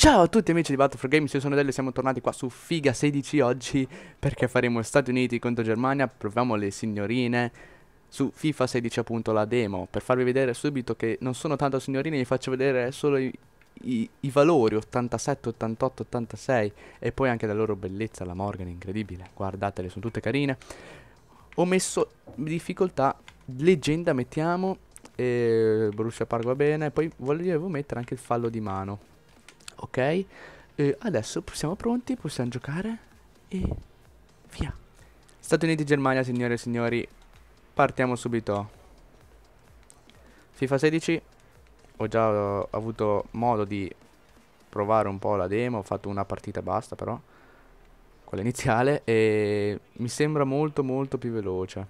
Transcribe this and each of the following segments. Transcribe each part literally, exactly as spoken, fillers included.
Ciao a tutti amici di Battle for Games, io sono Delio e siamo tornati qua su Figa sedici oggi perché faremo Stati Uniti contro Germania, proviamo le signorine su FIFA sedici appunto la demo, per farvi vedere subito che non sono tanto signorine, vi faccio vedere solo i, i, i valori ottantasette, ottantotto, ottantasei e poi anche la loro bellezza, la Morgan incredibile, guardatele, sono tutte carine. Ho messo difficoltà leggenda, mettiamo, e Borussia Park va bene, poi volevo mettere anche il fallo di mano. Ok, e adesso siamo pronti, possiamo giocare e via. Stati Uniti, Germania, signore e signori, partiamo subito. FIFA sedici, ho già uh, avuto modo di provare un po' la demo, ho fatto una partita e basta però, quella iniziale, e mi sembra molto molto più veloce.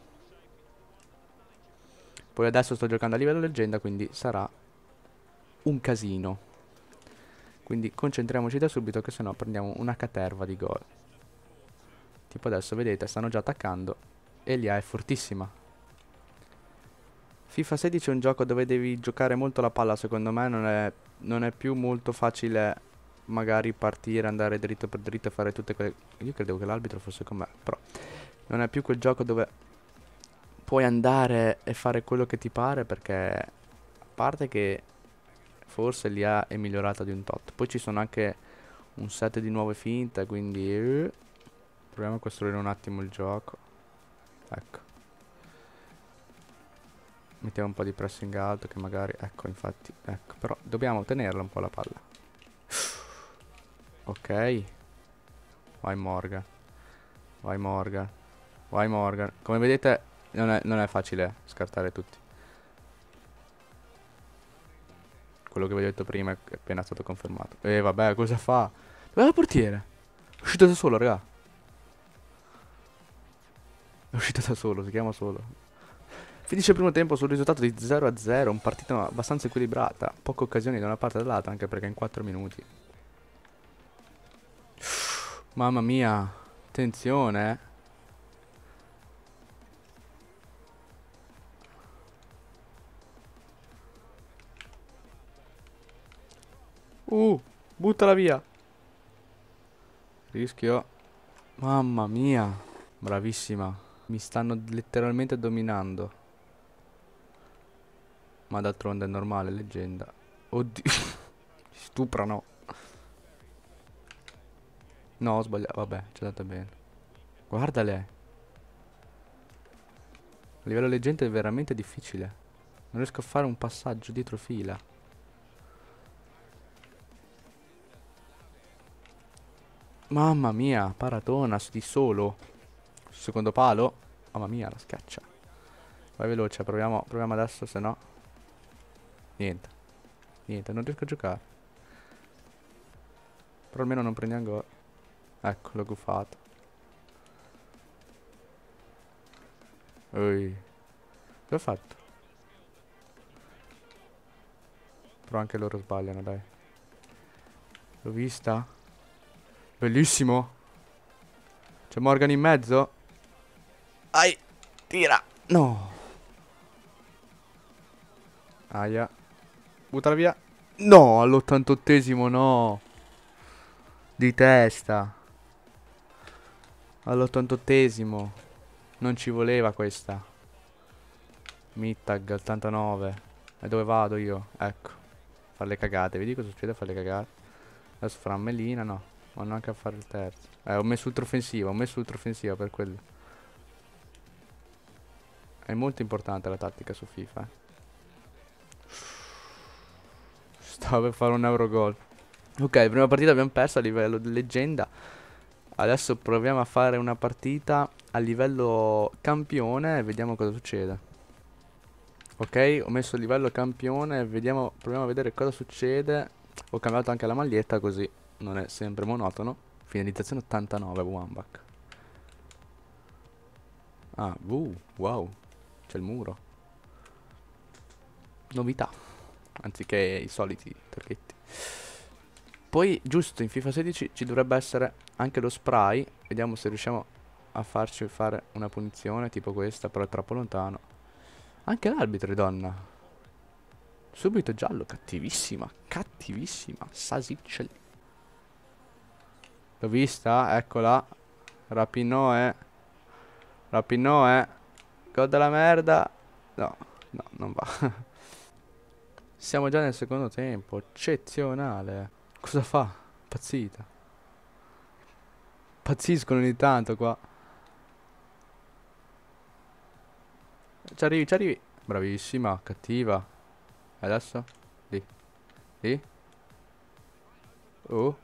Poi adesso sto giocando a livello leggenda, quindi sarà un casino. Quindi concentriamoci da subito che sennò prendiamo una caterva di gol. Tipo adesso vedete stanno già attaccando e Elia è fortissima. FIFA sedici è un gioco dove devi giocare molto la palla, secondo me non è, non è più molto facile magari partire, andare dritto per dritto e fare tutte quelle... Io credevo che l'arbitro fosse con me, però non è più quel gioco dove puoi andare e fare quello che ti pare, perché a parte che forse l'I A è migliorata di un tot, poi ci sono anche un set di nuove finte, quindi eh, proviamo a costruire un attimo il gioco. Ecco, mettiamo un po' di pressing alto che magari, ecco, infatti, ecco, però dobbiamo tenerla un po' la palla. Ok, vai Morgan, vai Morgan, vai Morgan. Come vedete non è, non è facile scartare tutti. Quello che vi ho detto prima è appena stato confermato. E vabbè, cosa fa? Dov'è il portiere? È uscito da solo, raga. È uscito da solo, si chiama solo. Finisce il primo tempo sul risultato di zero a zero, un partita abbastanza equilibrata, poche occasioni da una parte e dall'altra, anche perché in quattro minuti. Mamma mia, attenzione. Uh, buttala via. Rischio. Mamma mia, bravissima. Mi stanno letteralmente dominando. Ma d'altronde è normale, leggenda. Oddio. Stuprano. No, ho sbagliato. Vabbè, ci è andata bene. Guardale. A livello leggenda è veramente difficile. Non riesco a fare un passaggio dietro fila. Mamma mia, paratona di solo. Secondo palo. Mamma mia, la schiaccia. Vai veloce, proviamo, proviamo adesso, se no. Niente. Niente, non riesco a giocare. Però almeno non prendiamo gol. Ecco, l'ho guffato. Ui. Che ho fatto? Però anche loro sbagliano, dai. L'ho vista? Bellissimo. C'è Morgan in mezzo. Ai, tira. No. Aia. Buttala via. No, all'ottantottesimo no. Di testa. All'ottantottesimo. Non ci voleva questa. Mittag, ottantanove. E dove vado io? Ecco. Fare le cagate. Vedi cosa succede a fare le cagate? Adesso farà Mellina, no. Vanno anche a fare il terzo. Eh, ho messo ultraoffensiva. Ho messo ultraoffensiva per quello. È molto importante la tattica su FIFA. Eh. Stavo per fare un Eurogol. Ok, prima partita abbiamo perso a livello di leggenda. Adesso proviamo a fare una partita a livello campione e vediamo cosa succede. Ok, ho messo il livello campione e vediamo, proviamo a vedere cosa succede. Ho cambiato anche la maglietta così non è sempre monotono. Finalizzazione ottantanove, Wambach. Ah, uh, wow, c'è il muro. Novità, anziché i soliti trucchetti. Poi giusto in FIFA sedici ci dovrebbe essere anche lo spray. Vediamo se riusciamo a farci fare una punizione tipo questa, però è troppo lontano. Anche l'arbitro è donna. Subito giallo, cattivissima, cattivissima. Sasic L'ho vista, eccola. Rapinoe. Rapinoe. Gol della merda. No, no, non va. Siamo già nel secondo tempo. Eccezionale. Cosa fa? Pazzita. Pazziscono ogni tanto qua. Ci arrivi, ci arrivi. Bravissima, cattiva. E adesso? Lì. Lì. Oh.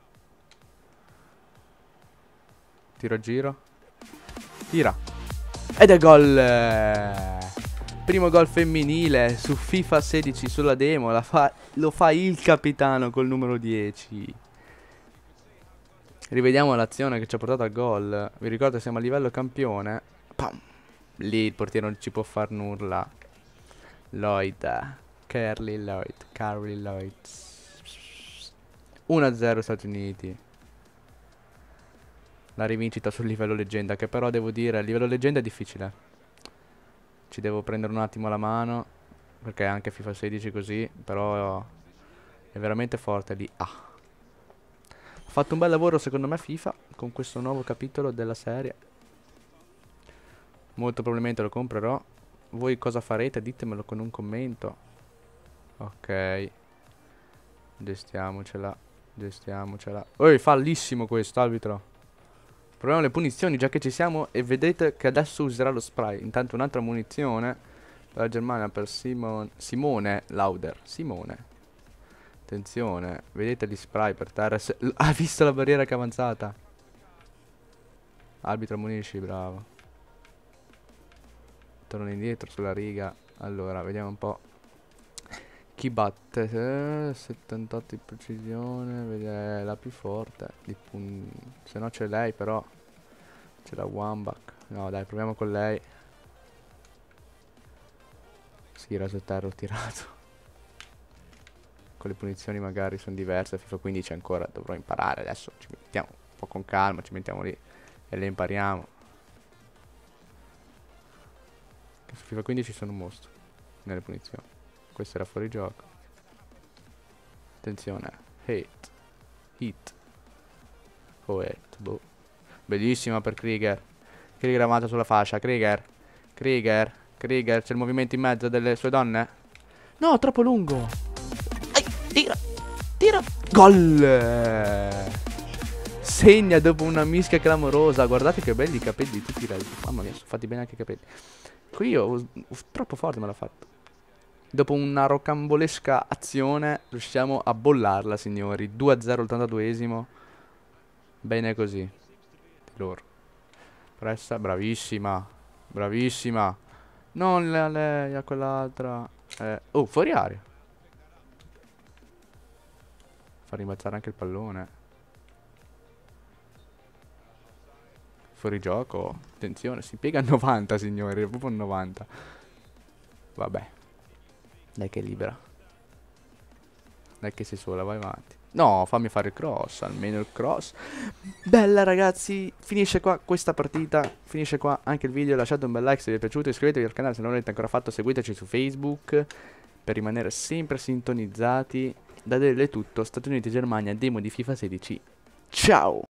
Tiro a giro. Tira. Ed è gol. Primo gol femminile su FIFA sedici sulla demo. La fa, lo fa il capitano col numero dieci. Rivediamo l'azione che ci ha portato al gol. Vi ricordo siamo a livello campione. Pam. Lì il portiere non ci può far nulla. Lloyd. Carly Lloyd. Carly Lloyd. uno a zero Stati Uniti. La rivincita sul livello leggenda, che però devo dire, il livello leggenda è difficile. Ci devo prendere un attimo la mano, perché anche FIFA sedici così, però è veramente forte lì. Ah. Ha fatto un bel lavoro secondo me FIFA con questo nuovo capitolo della serie. Molto probabilmente lo comprerò. Voi cosa farete? Ditemelo con un commento. Ok. Gestiamocela. Gestiamocela. Oh, fallissimo questo, arbitro. Proviamo le punizioni già che ci siamo. E vedete che adesso userà lo spray. Intanto un'altra munizione per la Germania, per Simon Simone Lauder. Simone. Attenzione. Vedete gli spray per terra. Se ha visto la barriera che è avanzata. Arbitro ammonisci, bravo. Torno indietro sulla riga. Allora, vediamo un po' chi batte. eh, settantotto di precisione. Vede la più forte di se no c'è lei, però c'è la Wambach. No dai, proviamo con lei. Sì, raso terra ho tirato. Con le punizioni magari sono diverse. FIFA quindici ancora dovrò imparare. Adesso ci mettiamo un po' con calma. Ci mettiamo lì e le impariamo. Su FIFA quindici sono un mostro nelle punizioni. Questo era fuori gioco. Attenzione. Hit. Hit. Oh, hit. Boh. Bellissima per Krieger. Krieger avanza sulla fascia. Krieger. Krieger. Krieger. C'è il movimento in mezzo delle sue donne. No, troppo lungo. Ai, tira. Tira. Gol. Segna dopo una mischia clamorosa. Guardate che belli i capelli tutti resi. Mamma mia, sono fatti bene anche i capelli. Qui io, ho, ho, troppo forte me l'ha fatto. Dopo una rocambolesca azione riusciamo a bollarla, signori. due a zero l'ottantaduesimo. Bene così. Loro. Pressa, bravissima. Bravissima. Non a lei, a quell'altra. Eh, oh, fuori aria. Fa rimbalzare anche il pallone. Fuori gioco. Attenzione, si piega a novanta, signori. È proprio a novanta. Vabbè. Dai che è libera. Dai che sei sola, vai avanti. No, fammi fare il cross, almeno il cross. Bella ragazzi, finisce qua questa partita. Finisce qua anche il video. Lasciate un bel like se vi è piaciuto. Iscrivetevi al canale se non l'avete ancora fatto. Seguiteci su Facebook per rimanere sempre sintonizzati. Da Dele è tutto. Stati Uniti e Germania, demo di FIFA sedici. Ciao!